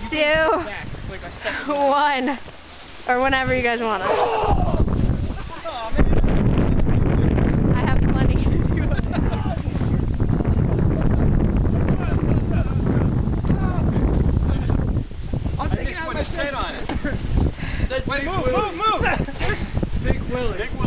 2, 1, or whenever you guys want it. I have plenty. I'm taking out my set on it. Wait, move! Big Willy.